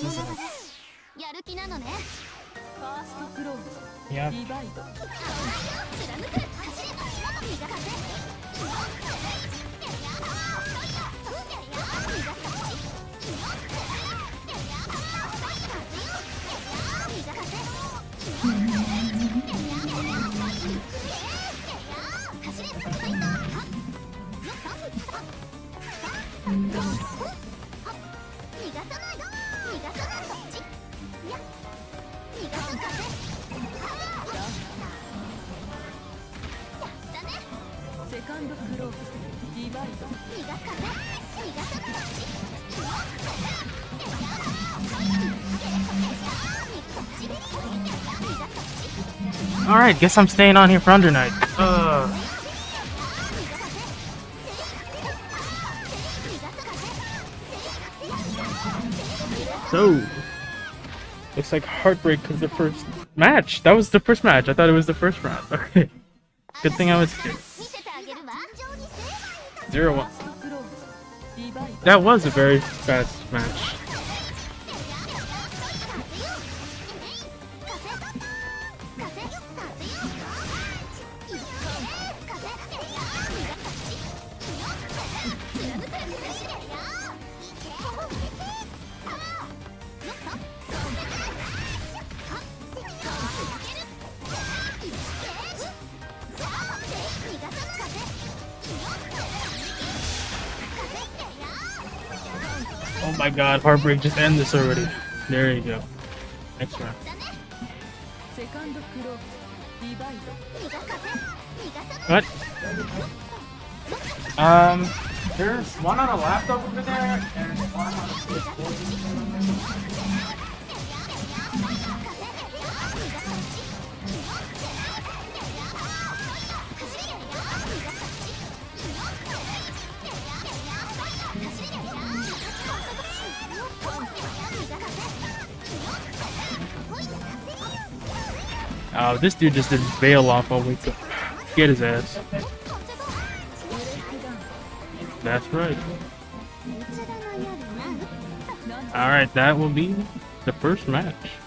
this, isn't it? Yeah. Alright, guess I'm staying on here for Under Night. So, looks like Heartbreak is the first match. That was the first match. I thought it was the first round. Okay. Good thing I was here. 0-1. That was a very fast match. Oh my god, Heartbreak, just end this already. There you go. Next round. What? There's one on a laptop over there, and one on a Oh, this dude just didn't bail off all week. Get his ass. That's right. Alright, that will be the first match.